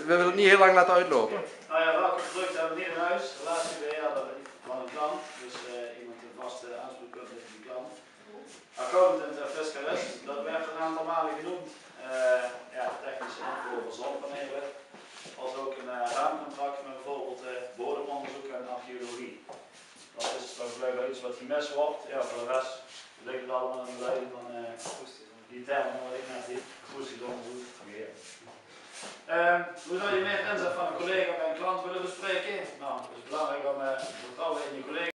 we willen het niet heel lang laten uitlopen. Nou ja, welke producten hebben we niet in huis? Relatiebeheerder van een klant, dus iemand die een vaste aanspreekpunt heeft die klant. Accountant en fiscalist, dat werd een aantal malen genoemd. Ja, technische info voor zonnepanelen. Als ook een raamcontract met bijvoorbeeld bodemonderzoek en archeologie. Dat is blijkbaar iets wat gemist wordt. Ja, voor de rest ligt het allemaal in de lijn van die termen wat ik net zie. Akoestisch onderzoek. Hoe zou je meer inzet van een collega bij een klant willen bespreken? Nou, het is belangrijk om vertrouwen in je collega